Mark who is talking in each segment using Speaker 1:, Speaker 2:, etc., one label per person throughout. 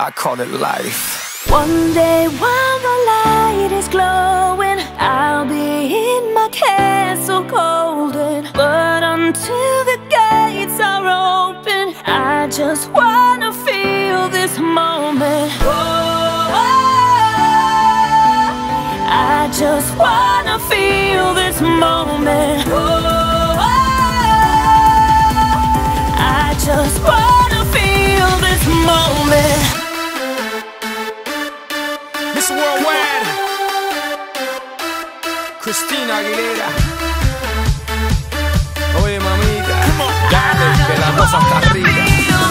Speaker 1: I call it life.
Speaker 2: One day while the light is glowing, I'll be in my castle golden. But until the gates are open, I just wanna feel this moment. I just wanna feel this moment. I just wanna feel this moment.
Speaker 1: Miss Worldwide, Christina Aguilera. Oye mamita, dale, que la cosa está rica.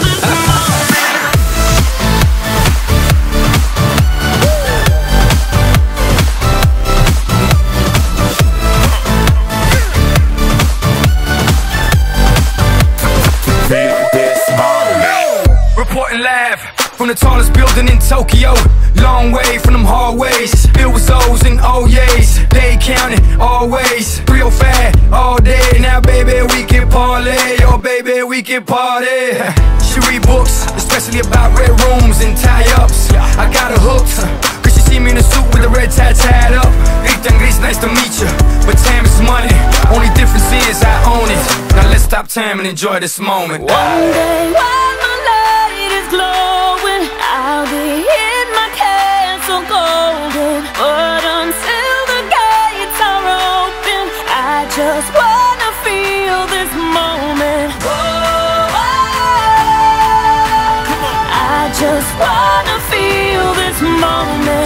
Speaker 1: Reporting live from the tallest building in Tokyo. Long way from them hallways, filled with O's and O's. They counting always, real fat all day. Now baby we can parlay, oh baby we can party. She read books, especially about red rooms and tie-ups. I got her hooked, cause she see me in a suit with a red tie tied up. Ethan Gris, nice to meet you, but time is money. Only difference is I own it. Now let's stop time and enjoy this moment.
Speaker 2: One day while my light is glowing, I'll be in my castle golden. But until the gates are open, I just wanna feel this moment. I just wanna feel this moment.